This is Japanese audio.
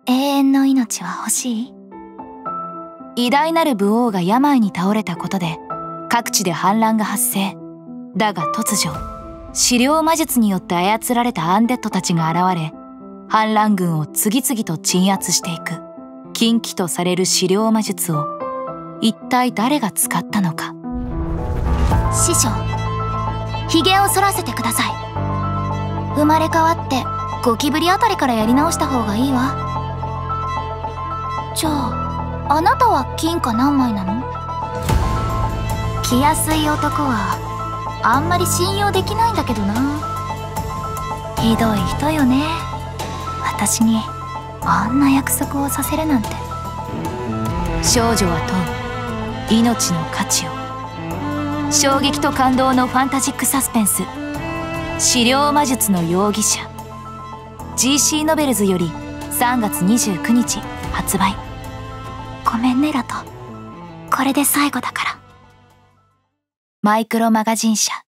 永遠の命は欲しい？偉大なる武王が病に倒れたことで各地で反乱が発生。だが突如、狩猟魔術によって操られたアンデッドたちが現れ、反乱軍を次々と鎮圧していく。禁忌とされる狩猟魔術を一体誰が使ったのか。師匠、髭を剃らせてください。生まれ変わってゴキブリあたりからやり直した方がいいわ。じゃああなたは金貨何枚なの？気安い男はあんまり信用できないんだけどな。ひどい人よね。私にあんな約束をさせるなんて。少女は問う命の価値を。衝撃と感動のファンタジックサスペンス、狩猟魔術の容疑者。 GC ノベルズより3月29日発売。ごめんねラト、これで最後だから。マイクロマガジン社。